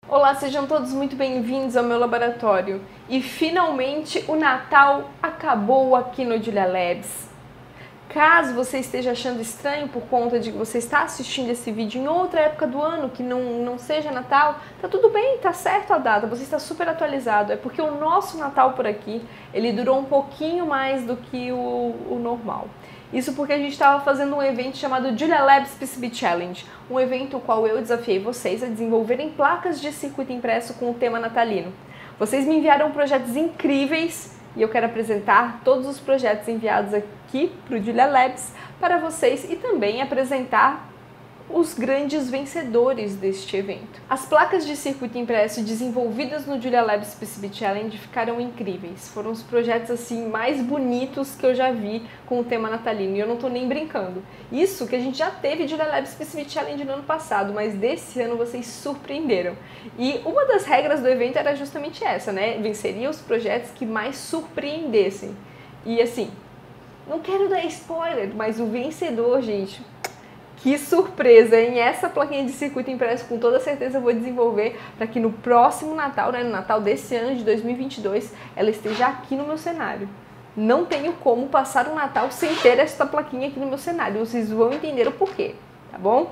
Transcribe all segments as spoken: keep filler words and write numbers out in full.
Olá, sejam todos muito bem-vindos ao meu laboratório. E finalmente o Natal acabou aqui no Julia Labs. Caso você esteja achando estranho por conta de que você está assistindo esse vídeo em outra época do ano, que não, não seja Natal, tá tudo bem, tá certo a data, você está super atualizado. É porque o nosso Natal por aqui, ele durou um pouquinho mais do que o, o normal. Isso porque a gente estava fazendo um evento chamado Julia Labs P C B Challenge, um evento no qual eu desafiei vocês a desenvolverem placas de circuito impresso com o tema natalino. Vocês me enviaram projetos incríveis e eu quero apresentar todos os projetos enviados aqui para o Julia Labs para vocês e também apresentar os grandes vencedores deste evento. As placas de circuito impresso desenvolvidas no Julia Labs P C B Challenge ficaram incríveis. Foram os projetos assim mais bonitos que eu já vi com o tema natalino e eu não tô nem brincando. Isso que a gente já teve Julia Labs P C B Challenge no ano passado, mas desse ano vocês surpreenderam. E uma das regras do evento era justamente essa, né? Venceria os projetos que mais surpreendessem. E assim, não quero dar spoiler, mas o vencedor, gente, que surpresa, hein? Essa plaquinha de circuito impresso com toda certeza eu vou desenvolver para que no próximo Natal, né, no Natal desse ano de dois mil e vinte e dois, ela esteja aqui no meu cenário. Não tenho como passar um Natal sem ter esta plaquinha aqui no meu cenário. Vocês vão entender o porquê, tá bom?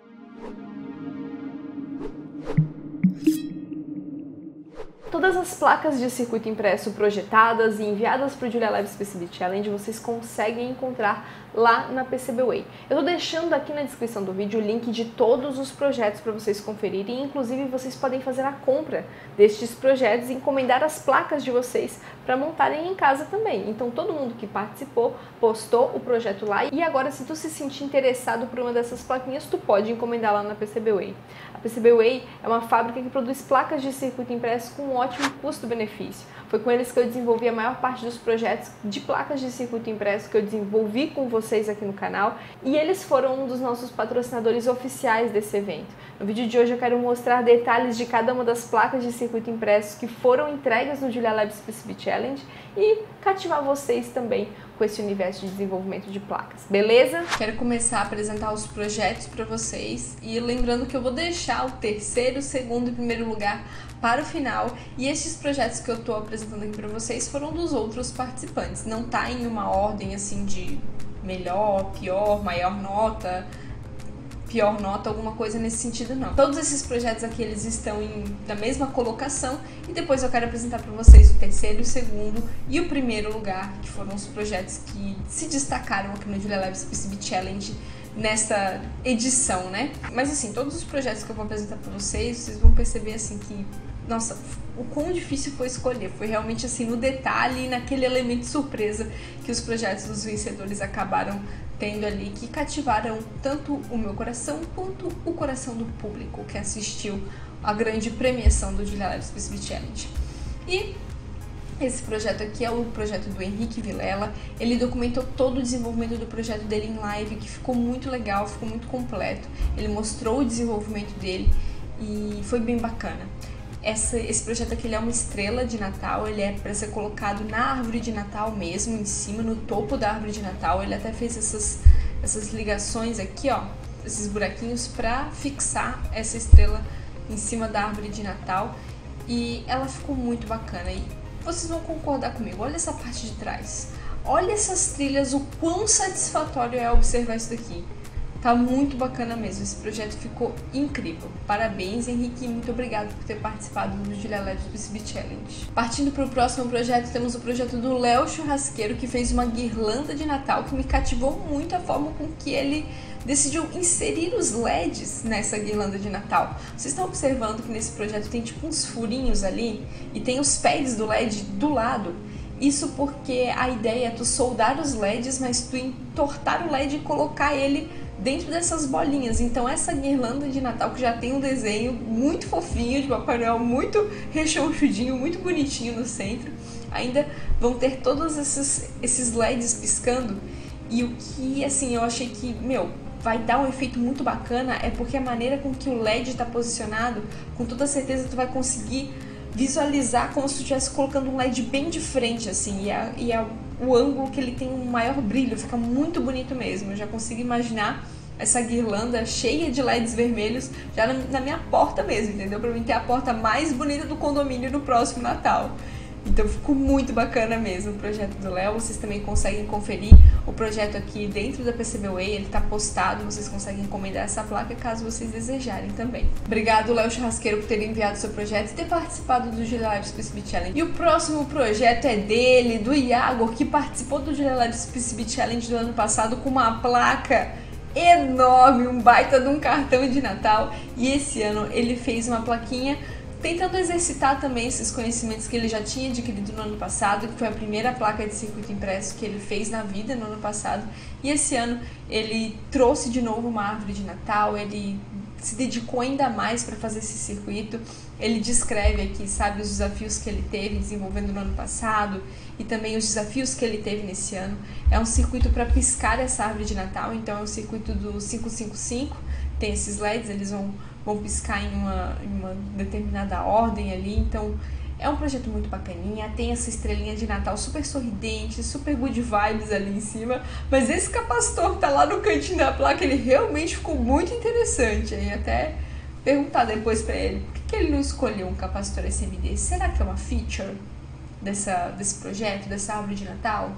Todas as placas de circuito impresso projetadas e enviadas para o Julia Labs P C B Challenge vocês conseguem encontrar lá na PCBWay. Eu estou deixando aqui na descrição do vídeo o link de todos os projetos para vocês conferirem e inclusive vocês podem fazer a compra destes projetos e encomendar as placas de vocês para montarem em casa também. Então todo mundo que participou postou o projeto lá e agora se tu se sentir interessado por uma dessas plaquinhas, tu pode encomendar lá na PCBWay. A PCBWay é uma fábrica que produz placas de circuito impresso com um ótimo custo-benefício. Foi com eles que eu desenvolvi a maior parte dos projetos de placas de circuito impresso que eu desenvolvi com vocês aqui no canal e eles foram um dos nossos patrocinadores oficiais desse evento. No vídeo de hoje eu quero mostrar detalhes de cada uma das placas de circuito impresso que foram entregues no Julia Labs P C B Challenge e cativar vocês também com esse universo de desenvolvimento de placas, beleza? Quero começar a apresentar os projetos para vocês e lembrando que eu vou deixar o terceiro, segundo e primeiro lugar para o final e estes projetos que eu estou apresentando aqui para vocês foram dos outros participantes, não tá em uma ordem assim de melhor, pior, maior nota, pior nota, alguma coisa nesse sentido não. Todos esses projetos aqui eles estão em, na mesma colocação e depois eu quero apresentar para vocês o terceiro, o segundo e o primeiro lugar, que foram os projetos que se destacaram aqui no Julia Labs P C B Challenge nessa edição, né? Mas assim, todos os projetos que eu vou apresentar para vocês, vocês vão perceber assim que, nossa, o quão difícil foi escolher, foi realmente assim no detalhe e naquele elemento surpresa que os projetos dos vencedores acabaram tendo ali, que cativaram tanto o meu coração quanto o coração do público que assistiu a grande premiação do Julia Labs P C B Challenge. E esse projeto aqui é o projeto do Henrique Vilela, ele documentou todo o desenvolvimento do projeto dele em live, que ficou muito legal, ficou muito completo, ele mostrou o desenvolvimento dele e foi bem bacana. Essa, esse projeto aqui ele é uma estrela de Natal, ele é para ser colocado na árvore de Natal mesmo, em cima, no topo da árvore de Natal. Ele até fez essas, essas ligações aqui, ó, esses buraquinhos para fixar essa estrela em cima da árvore de Natal. E ela ficou muito bacana e vocês vão concordar comigo, olha essa parte de trás. Olha essas trilhas, o quão satisfatório é observar isso daqui. Tá muito bacana mesmo, esse projeto ficou incrível. Parabéns, Henrique, e muito obrigado por ter participado do Julia Labs P C B Challenge. Partindo para o próximo projeto, temos o projeto do Léo Churrasqueiro, que fez uma guirlanda de Natal que me cativou muito a forma com que ele decidiu inserir os L E Ds nessa guirlanda de Natal. Vocês estão observando que nesse projeto tem tipo uns furinhos ali e tem os pads do L E D do lado. Isso porque a ideia é tu soldar os L E Ds, mas tu entortar o L E D e colocar ele dentro dessas bolinhas. Então essa guirlanda de Natal que já tem um desenho muito fofinho de Papai Noel, muito rechonchudinho, muito bonitinho no centro, ainda vão ter todos esses, esses L E Ds piscando. E o que assim eu achei que, meu, vai dar um efeito muito bacana é porque a maneira com que o L E D está posicionado, com toda certeza tu vai conseguir visualizar como se tu estivesse colocando um L E D bem de frente, assim, e, a, e a, o ângulo que ele tem um maior brilho, fica muito bonito mesmo. Eu já consigo imaginar essa guirlanda cheia de L E Ds vermelhos já na, na minha porta mesmo, entendeu? Pra mim ter a porta mais bonita do condomínio no próximo Natal. Então ficou muito bacana mesmo o projeto do Léo. Vocês também conseguem conferir o projeto aqui dentro da P C B Way, ele tá postado, vocês conseguem encomendar essa placa caso vocês desejarem também. Obrigado, Léo Churrasqueiro, por ter enviado seu projeto e ter participado do Julia Lives P C B Challenge. E o próximo projeto é dele, do Iago, que participou do Julia Lives P C B Challenge do ano passado com uma placa enorme, um baita de um cartão de Natal. E esse ano ele fez uma plaquinha tentando exercitar também esses conhecimentos que ele já tinha adquirido no ano passado, que foi a primeira placa de circuito impresso que ele fez na vida no ano passado. E esse ano ele trouxe de novo uma árvore de Natal, ele se dedicou ainda mais para fazer esse circuito. Ele descreve aqui, sabe, os desafios que ele teve desenvolvendo no ano passado e também os desafios que ele teve nesse ano. É um circuito para piscar essa árvore de Natal, então é um circuito do cinco cinco cinco, tem esses L E Ds, eles vão vão piscar em uma, em uma determinada ordem ali, então é um projeto muito bacaninha, tem essa estrelinha de Natal super sorridente, super good vibes ali em cima, mas esse capacitor que tá lá no cantinho da placa, ele realmente ficou muito interessante, aí até perguntar depois pra ele, por que, que ele não escolheu um capacitor S M D? Será que é uma feature dessa, desse projeto, dessa árvore de Natal?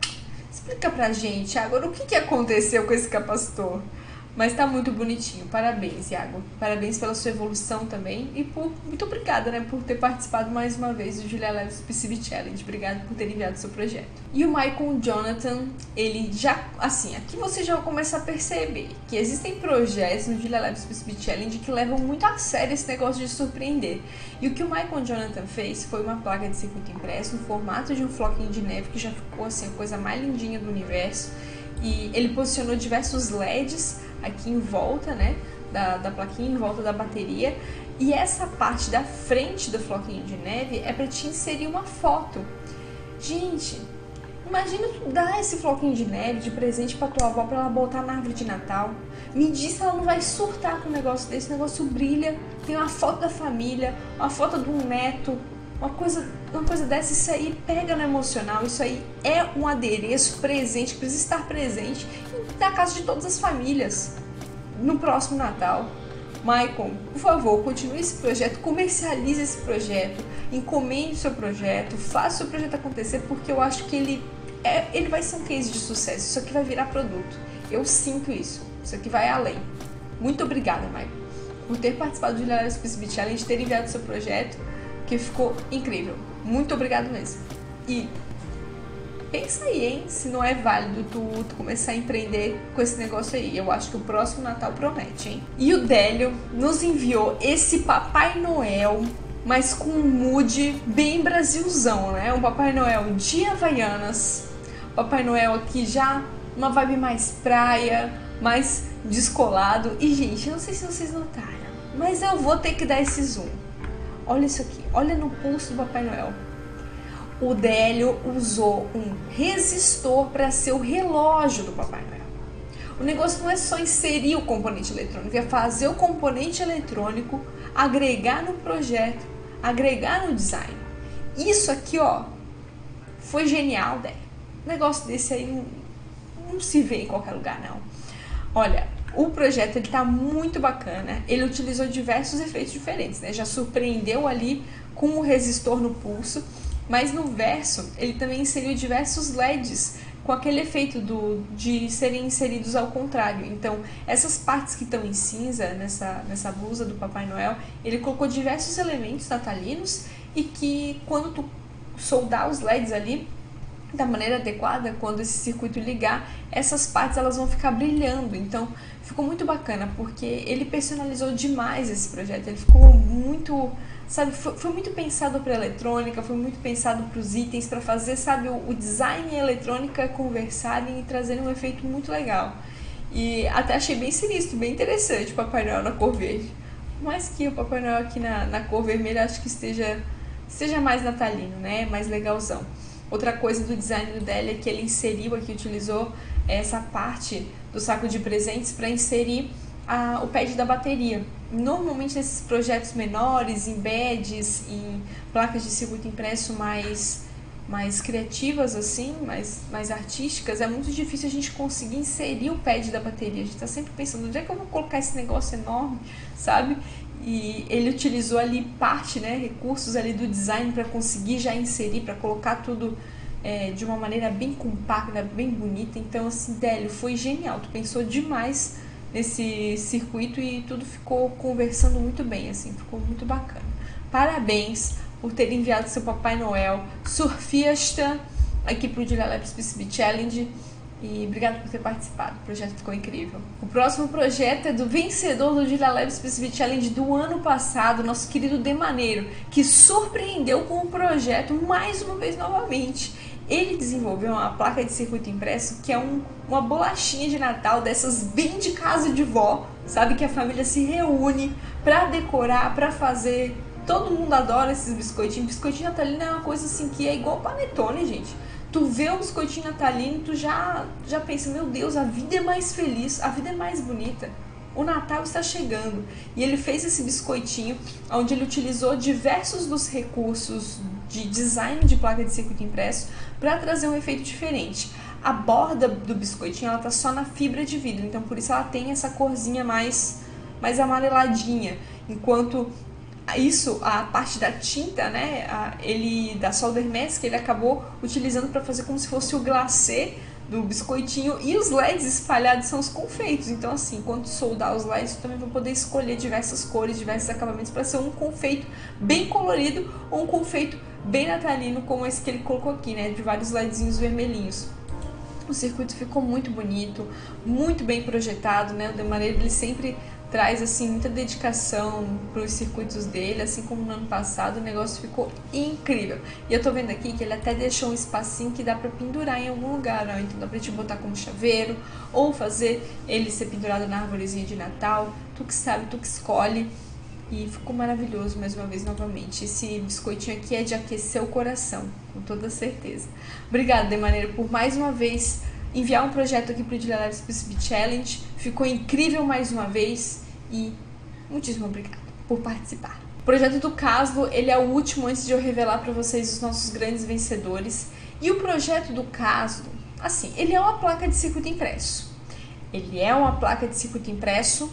Explica pra gente agora o que, que aconteceu com esse capacitor. Mas tá muito bonitinho, parabéns, Iago. Parabéns pela sua evolução também e por muito obrigada, né, por ter participado mais uma vez do Julia Lives P C B Challenge. Obrigada por ter enviado seu projeto. E o Michael Jonathan, ele já, assim, aqui você já começa a perceber que existem projetos no Julia Lives P C B Challenge que levam muito a sério esse negócio de surpreender. E o que o Michael Jonathan fez foi uma placa de circuito impresso no formato de um floquinho de neve que já ficou assim a coisa mais lindinha do universo. E ele posicionou diversos L E Ds aqui em volta, né, da, da plaquinha, em volta da bateria. E essa parte da frente do floquinho de neve é para te inserir uma foto. Gente, imagina tu dar esse floquinho de neve de presente para tua avó para ela botar na árvore de Natal. Me diz se ela não vai surtar com um negócio desse. O negócio brilha, tem uma foto da família, uma foto de um neto. Uma coisa, uma coisa dessa, isso aí pega no emocional, isso aí é um adereço presente, que precisa estar presente na casa de todas as famílias no próximo Natal. Michael, por favor, continue esse projeto, comercialize esse projeto, encomende o seu projeto, faça o seu projeto acontecer, porque eu acho que ele, é, ele vai ser um case de sucesso, isso aqui vai virar produto. Eu sinto isso, isso aqui vai além. Muito obrigada, Michael, por ter participado do Julia Lives P C B Challenge, ter enviado o seu projeto, que ficou incrível. Muito obrigado mesmo. E pensa aí, hein, se não é válido tu, tu começar a empreender com esse negócio aí. Eu acho que o próximo Natal promete, hein? E o Délio nos enviou esse Papai Noel, mas com um mood bem Brasilzão, né? Um Papai Noel de Havaianas. Papai Noel aqui já uma vibe mais praia, mais descolado. E, gente, não sei se vocês notaram, mas eu vou ter que dar esse zoom. Olha isso aqui, olha no pulso do Papai Noel. O Délio usou um resistor para ser o relógio do Papai Noel. O negócio não é só inserir o componente eletrônico, é fazer o componente eletrônico, agregar no projeto, agregar no design. Isso aqui, ó, foi genial, Délio. Um negócio desse aí não, não se vê em qualquer lugar, não. Olha, o projeto ele tá muito bacana, ele utilizou diversos efeitos diferentes, né? Já surpreendeu ali com o resistor no pulso, mas no verso ele também inseriu diversos L E Ds com aquele efeito do, de serem inseridos ao contrário. Então, essas partes que estão em cinza nessa, nessa blusa do Papai Noel, ele colocou diversos elementos natalinos e que quando tu soldar os L E Ds ali, da maneira adequada, quando esse circuito ligar, essas partes elas vão ficar brilhando. Então ficou muito bacana, porque ele personalizou demais esse projeto, ele ficou muito, sabe, foi, foi muito pensado para eletrônica, foi muito pensado para os itens, para fazer, sabe, o, o design e a eletrônica conversarem e trazerem um efeito muito legal. E até achei bem sinistro, bem interessante o Papai Noel na cor verde. Mais que o Papai Noel aqui na, na cor vermelha, acho que esteja, esteja mais natalino, né, mais legalzão. Outra coisa do design do Délio é que ele inseriu aqui, utilizou essa parte do saco de presentes para inserir a, o pad da bateria. Normalmente nesses projetos menores, em badges, em placas de circuito impresso mais mais criativas assim, mais, mais artísticas, é muito difícil a gente conseguir inserir o pad da bateria. A gente tá sempre pensando, onde é que eu vou colocar esse negócio enorme, sabe? E ele utilizou ali parte, né, recursos ali do design para conseguir já inserir, para colocar tudo é, de uma maneira bem compacta, bem bonita. Então, assim, Délio, foi genial. Tu pensou demais nesse circuito e tudo ficou conversando muito bem, assim, ficou muito bacana. Parabéns por ter enviado seu Papai Noel surfista aqui pro Julia Labs P C B Challenge. E obrigado por ter participado, o projeto ficou incrível. O próximo projeto é do vencedor do Julia Labs P C B Challenge do ano passado, nosso querido Demaneiro, que surpreendeu com o projeto mais uma vez novamente. Ele desenvolveu uma placa de circuito impresso que é um, uma bolachinha de Natal dessas bem de casa de vó, sabe? Que a família se reúne pra decorar, pra fazer. Todo mundo adora esses biscoitinhos. Biscoitinho natalino é uma coisa assim que é igual panetone, gente. Tu vê o biscoitinho natalino, tu já, já pensa, meu Deus, a vida é mais feliz, a vida é mais bonita. O Natal está chegando. E ele fez esse biscoitinho, onde ele utilizou diversos dos recursos de design de placa de circuito impresso para trazer um efeito diferente. A borda do biscoitinho, ela tá só na fibra de vidro, então por isso ela tem essa corzinha mais, mais amareladinha. Enquanto isso, a parte da tinta, né, a, ele da solder mask, ele acabou utilizando para fazer como se fosse o glacê do biscoitinho, e os L E Ds espalhados são os confeitos. Então assim, quando soldar os L E Ds, você também vai poder escolher diversas cores, diversos acabamentos para ser um confeito bem colorido ou um confeito bem natalino, como esse que ele colocou aqui, né, de vários LEDzinhos vermelhinhos. O circuito ficou muito bonito, muito bem projetado, né, o Demaneiro ele sempre traz assim muita dedicação para os circuitos dele, assim como no ano passado. O negócio ficou incrível. E eu tô vendo aqui que ele até deixou um espacinho que dá para pendurar em algum lugar, ó. Então dá pra te botar como chaveiro ou fazer ele ser pendurado na arvorezinha de Natal. Tu que sabe, tu que escolhe. E ficou maravilhoso mais uma vez novamente. Esse biscoitinho aqui é de aquecer o coração, com toda certeza. Obrigada, Demaneiro, por mais uma vez enviar um projeto aqui pro Julia Labs P C B Challenge. Ficou incrível mais uma vez e muitíssimo obrigada por participar. O projeto do Caslo, ele é o último antes de eu revelar para vocês os nossos grandes vencedores. E o projeto do Caslo, assim, ele é uma placa de circuito impresso. Ele é uma placa de circuito impresso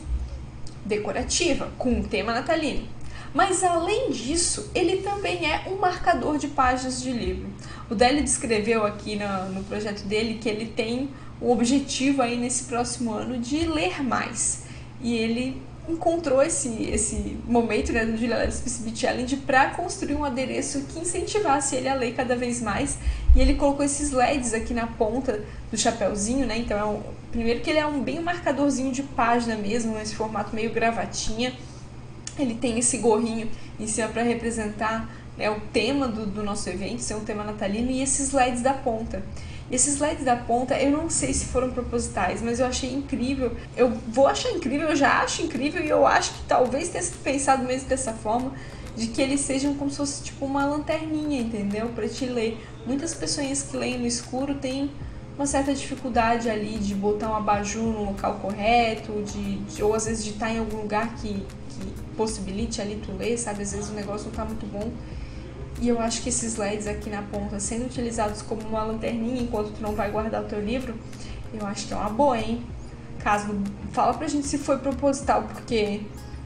decorativa, com um tema natalino. Mas além disso, ele também é um marcador de páginas de livro. O Délio descreveu aqui no, no projeto dele que ele tem o objetivo aí nesse próximo ano de ler mais. E ele encontrou esse, esse momento, né, do Julia Labs P C B Challenge para construir um adereço que incentivasse ele a ler cada vez mais. E ele colocou esses L E Ds aqui na ponta do chapéuzinho, né? Então, é um, primeiro que ele é um bem um marcadorzinho de página mesmo, nesse formato meio gravatinha. Ele tem esse gorrinho em cima para representar, né, o tema do, do nosso evento, ser um tema natalino, e esses L E Ds da ponta. E esses L E Ds da ponta, eu não sei se foram propositais, mas eu achei incrível. Eu vou achar incrível, eu já acho incrível, e eu acho que talvez tenha sido pensado mesmo dessa forma, de que eles sejam como se fosse tipo uma lanterninha, entendeu? Para te ler. Muitas pessoas que leem no escuro têm uma certa dificuldade ali de botar um abajur no local correto, de, de, ou às vezes de estar em algum lugar que, que possibilite ali tu ler, sabe? Às vezes o negócio não tá muito bom. E eu acho que esses L E Ds aqui na ponta, sendo utilizados como uma lanterninha enquanto tu não vai guardar o teu livro, eu acho que é uma boa, hein? Caso, fala pra gente se foi proposital, porque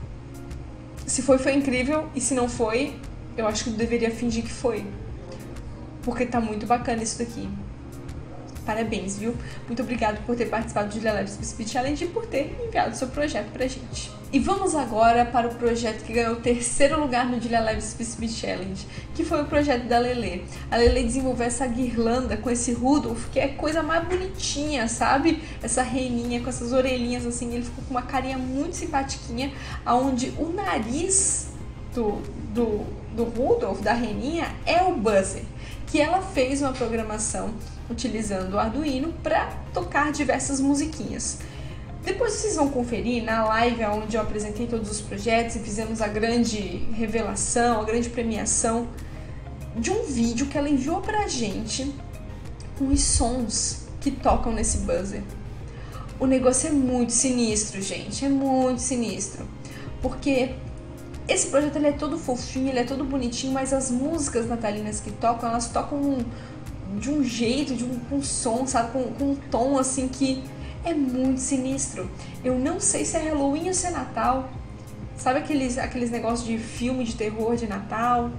se foi, foi incrível, e se não foi, eu acho que tu deveria fingir que foi. Porque tá muito bacana isso daqui. Parabéns, viu? Muito obrigado por ter participado do Julia Labs P C B Challenge e por ter enviado seu projeto pra gente. E vamos agora para o projeto que ganhou o terceiro lugar no Julia Labs P C B Challenge, que foi o projeto da Lele. A Lele desenvolveu essa guirlanda com esse Rudolph, que é a coisa mais bonitinha, sabe? Essa reininha com essas orelhinhas assim, ele ficou com uma carinha muito simpatiquinha, onde o nariz do, do, do Rudolph, da reininha, é o buzzer, que ela fez uma programação utilizando o Arduino para tocar diversas musiquinhas. Depois vocês vão conferir na live onde eu apresentei todos os projetos e fizemos a grande revelação, a grande premiação de um vídeo que ela enviou pra gente com os sons que tocam nesse buzzer. O negócio é muito sinistro, gente, é muito sinistro, porque Esse projeto ele é todo fofinho, ele é todo bonitinho, mas as músicas natalinas que tocam, elas tocam de um jeito, de um, um som, sabe? Com, com um tom assim que é muito sinistro. Eu não sei se é Halloween ou se é Natal. Sabe aqueles, aqueles negócios de filme de terror de Natal?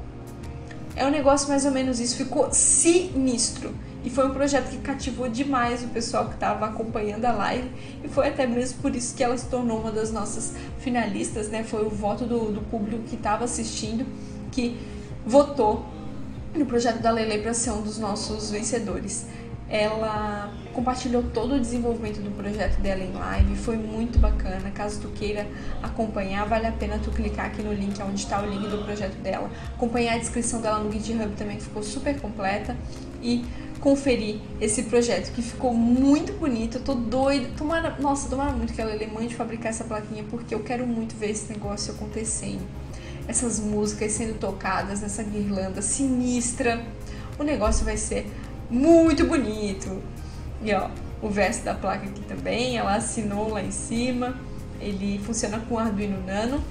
É um negócio mais ou menos isso, ficou sinistro. E foi um projeto que cativou demais o pessoal que estava acompanhando a live. E foi até mesmo por isso que ela se tornou uma das nossas finalistas, né? Foi o voto do, do público que estava assistindo, que votou no projeto da Lele para ser um dos nossos vencedores. Ela compartilhou todo o desenvolvimento do projeto dela em live, foi muito bacana. Caso tu queira acompanhar, vale a pena tu clicar aqui no link, onde está o link do projeto dela, acompanhar a descrição dela no GitHub também, que ficou super completa, e conferir esse projeto, que ficou muito bonito. Eu tô doida, tomara, nossa, tomara muito que a Lele mande fabricar essa plaquinha, porque eu quero muito ver esse negócio acontecendo. Essas músicas sendo tocadas nessa guirlanda sinistra, o negócio vai ser muito bonito. E ó, o verso da placa aqui também, ela assinou lá em cima. Ele funciona com Arduino Nano.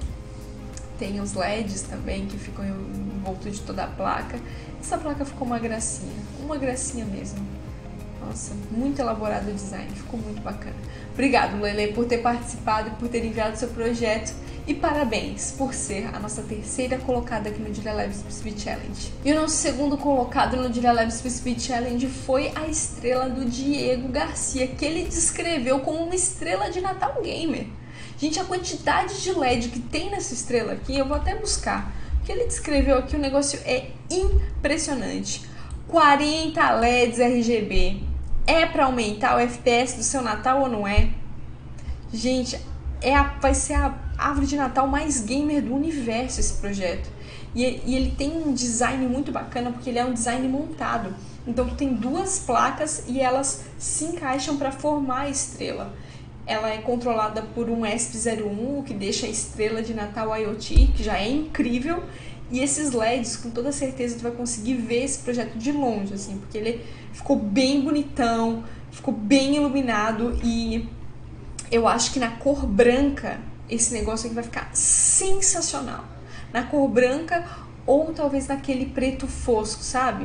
Tem os L E Ds também que ficam em volta de toda a placa. Essa placa ficou uma gracinha, uma gracinha mesmo. Nossa, muito elaborado o design, ficou muito bacana. Obrigado, Lele, por ter participado e por ter enviado seu projeto. E parabéns por ser a nossa terceira colocada aqui no Julia Labs Speed Challenge. E o nosso segundo colocado no Julia Labs Speed Challenge foi a estrela do Diego Garcia, que ele descreveu como uma estrela de Natal Gamer. Gente, a quantidade de L E D que tem nessa estrela aqui, eu vou até buscar. O que ele descreveu aqui, o negócio é impressionante. quarenta L E Ds R G B. É para aumentar o F P S do seu Natal ou não é? Gente, é a, vai ser a árvore de Natal mais gamer do universo esse projeto. E, e ele tem um design muito bacana, porque ele é um design montado. Então tu tem duas placas e elas se encaixam para formar a estrela. Ela é controlada por um E S P zero um, o que deixa a estrela de Natal IoT, que já é incrível. E esses L E Ds, com toda certeza, tu vai conseguir ver esse projeto de longe, assim, porque ele ficou bem bonitão, ficou bem iluminado, e eu acho que na cor branca esse negócio aqui vai ficar sensacional. Na cor branca ou talvez naquele preto fosco, sabe?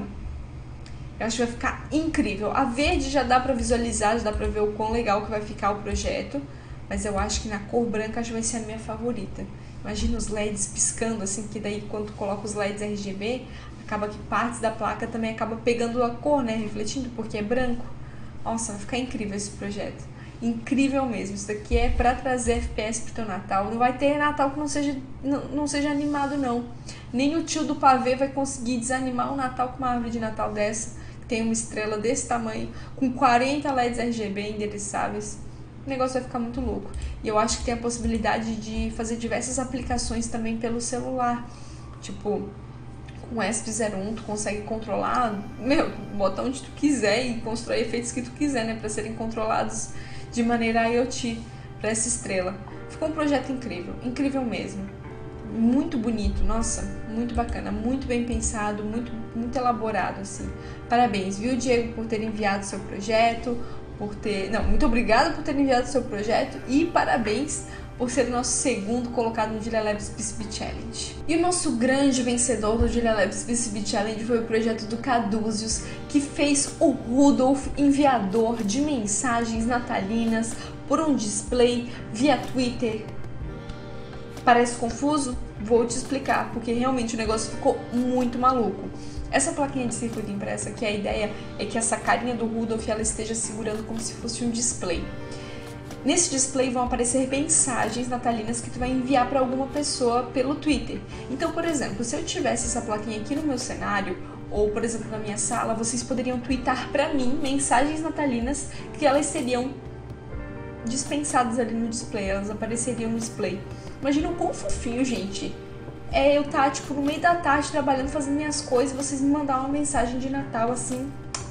Eu acho que vai ficar incrível. A verde já dá pra visualizar, já dá pra ver o quão legal que vai ficar o projeto, mas eu acho que na cor branca acho que vai ser a minha favorita. Imagina os L E Ds piscando, assim, que daí quando tu coloca os L E Ds R G B, acaba que partes da placa também acaba pegando a cor, né, refletindo, porque é branco. Nossa, vai ficar incrível esse projeto. Incrível mesmo. Isso daqui é pra trazer F P S pro teu Natal. Não vai ter Natal que não seja, não, não seja animado, não. Nem o tio do pavê vai conseguir desanimar o Natal com uma árvore de Natal dessa, que tem uma estrela desse tamanho, com quarenta L E Ds R G B endereçáveis. O negócio vai ficar muito louco. E eu acho que tem a possibilidade de fazer diversas aplicações também pelo celular. Tipo, com o E S P zero um tu consegue controlar, meu, botar onde tu quiser e construir efeitos que tu quiser, né, para serem controlados de maneira IoT para essa estrela. Ficou um projeto incrível, incrível mesmo. Muito bonito, nossa, muito bacana, muito bem pensado, muito, muito elaborado, assim. Parabéns, viu, Diego, por ter enviado seu projeto, por ter... Não, muito obrigada por ter enviado seu projeto e parabéns por ser o nosso segundo colocado no Julia Labs P C B Challenge. E o nosso grande vencedor do Julia Labs P C B Challenge foi o projeto do Caduzius, que fez o Rudolf enviador de mensagens natalinas por um display via Twitter. Parece confuso? Vou te explicar, porque realmente o negócio ficou muito maluco. Essa plaquinha de circuito impressa aqui, a ideia é que essa carinha do Rudolf ela esteja segurando como se fosse um display. Nesse display vão aparecer mensagens natalinas que tu vai enviar para alguma pessoa pelo Twitter. Então, por exemplo, se eu tivesse essa plaquinha aqui no meu cenário, ou por exemplo na minha sala, vocês poderiam twittar para mim mensagens natalinas que elas seriam dispensadas ali no display, elas apareceriam no display. Imagina o quão fofinho, gente. É eu estar, tipo, no meio da tarde trabalhando, fazendo minhas coisas, e vocês me mandar uma mensagem de Natal, assim,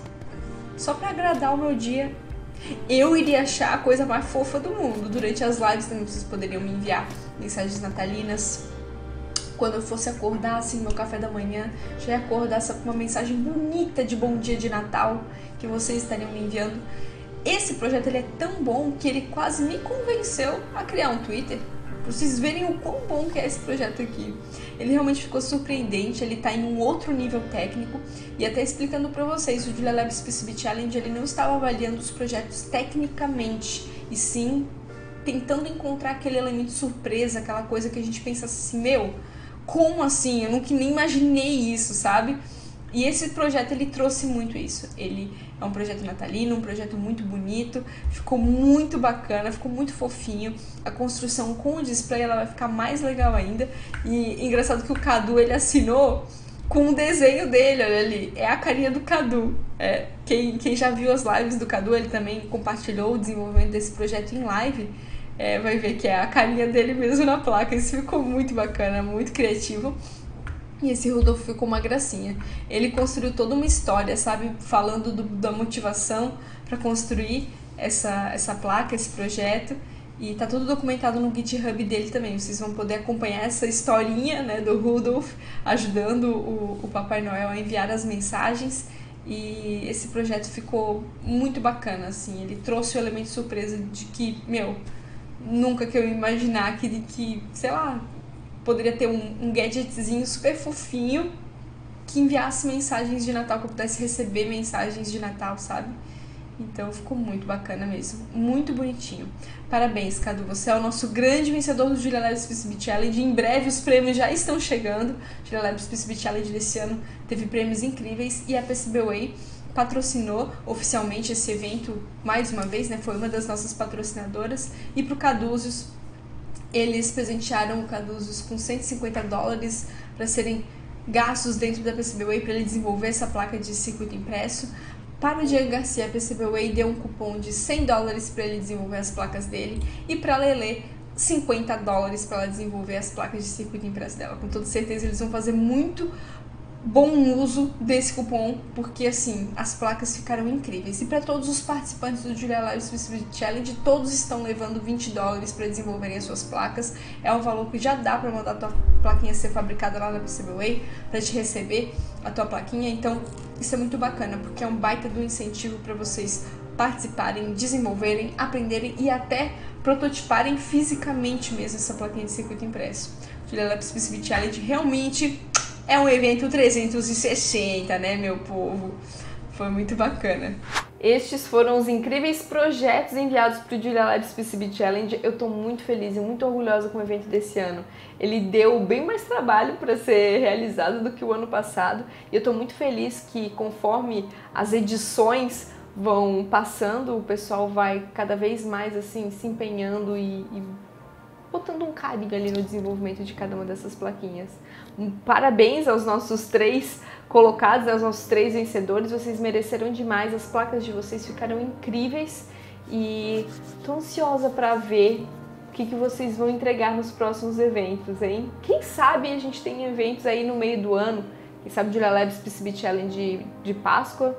só pra agradar o meu dia. Eu iria achar a coisa mais fofa do mundo. Durante as lives também vocês poderiam me enviar mensagens natalinas. Quando eu fosse acordar, assim, no meu café da manhã, já ia acordar com uma mensagem bonita de bom dia de Natal que vocês estariam me enviando. Esse projeto ele é tão bom que ele quase me convenceu a criar um Twitter. pra vocês verem o quão bom que é esse projeto aqui. Ele realmente ficou surpreendente, ele tá em um outro nível técnico, e até explicando pra vocês, o Julia Labs P C B Challenge, ele não estava avaliando os projetos tecnicamente, e sim tentando encontrar aquele elemento surpresa, aquela coisa que a gente pensa assim, meu, como assim? Eu nunca nem imaginei isso, sabe? E esse projeto, ele trouxe muito isso. Ele é um projeto natalino, um projeto muito bonito, ficou muito bacana, ficou muito fofinho. A construção com o display, ela vai ficar mais legal ainda. E engraçado que o Cadu, ele assinou com o desenho dele, olha ali. É a carinha do Cadu. É, quem, quem já viu as lives do Cadu, ele também compartilhou o desenvolvimento desse projeto em live. É, vai ver que é a carinha dele mesmo na placa. Isso ficou muito bacana, muito criativo. E esse Rudolf ficou uma gracinha. Ele construiu toda uma história, sabe? Falando do, da motivação para construir essa, essa placa, esse projeto. E tá tudo documentado no GitHub dele também. Vocês vão poder acompanhar essa historinha, né, do Rudolf ajudando o, o Papai Noel a enviar as mensagens. E esse projeto ficou muito bacana, assim. Ele trouxe o elemento surpresa de que, meu, nunca que eu ia imaginar que, que sei lá, poderia ter um, um gadgetzinho super fofinho que enviasse mensagens de Natal, que eu pudesse receber mensagens de Natal, sabe? Então ficou muito bacana mesmo, muito bonitinho. Parabéns, Cadu, você é o nosso grande vencedor do Julia Labs P C B Challenge. Em breve os prêmios já estão chegando. O Julia Labs P C B Challenge desse ano teve prêmios incríveis e a PCBWay patrocinou oficialmente esse evento mais uma vez, né? Foi uma das nossas patrocinadoras. E pro Caduzios, eles presentearam o Caduzios com cento e cinquenta dólares para serem gastos dentro da PCBWay para ele desenvolver essa placa de circuito impresso. Para o Diego Garcia, a PCBWay deu um cupom de cem dólares para ele desenvolver as placas dele. E para a Lelê, cinquenta dólares para ela desenvolver as placas de circuito impresso dela. Com toda certeza eles vão fazer muito bom uso desse cupom, porque assim, as placas ficaram incríveis. E para todos os participantes do Julia Labs P C B Challenge, todos estão levando vinte dólares para desenvolverem as suas placas. É um valor que já dá para mandar a tua plaquinha ser fabricada lá na PCBWay, para te receber a tua plaquinha. Então isso é muito bacana, porque é um baita do incentivo para vocês participarem, desenvolverem, aprenderem e até prototiparem fisicamente mesmo essa plaquinha de circuito impresso. Julia Labs P C B Challenge realmente é um evento trezentos e sessenta, né, meu povo? Foi muito bacana. Estes foram os incríveis projetos enviados para o Julia Labs P C B Challenge. Eu estou muito feliz e muito orgulhosa com o evento desse ano. Ele deu bem mais trabalho para ser realizado do que o ano passado. E eu estou muito feliz que, conforme as edições vão passando, o pessoal vai cada vez mais assim se empenhando e, e botando um carinho ali no desenvolvimento de cada uma dessas plaquinhas. Um parabéns aos nossos três colocados, aos nossos três vencedores, vocês mereceram demais, as placas de vocês ficaram incríveis e tô ansiosa para ver o que, que vocês vão entregar nos próximos eventos, hein? Quem sabe a gente tem eventos aí no meio do ano, quem sabe o Julia Labs P C B Challenge de, de Páscoa,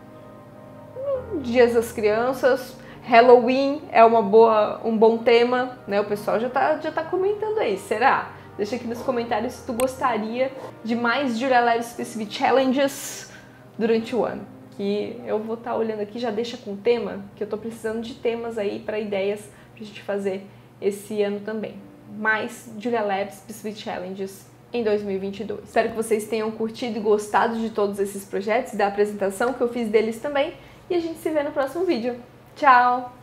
Dias das Crianças, Halloween é uma boa, um bom tema, né? O pessoal já tá, já tá comentando aí, será? Deixa aqui nos comentários se tu gostaria de mais Julia Labs P C B Challenges durante o ano. Que eu vou estar tá olhando aqui, já deixa com tema, que eu tô precisando de temas aí para ideias pra gente fazer esse ano também. Mais Julia Labs P C B Challenges em dois mil e vinte e dois. Espero que vocês tenham curtido e gostado de todos esses projetos, da apresentação que eu fiz deles também. E a gente se vê no próximo vídeo. Tchau!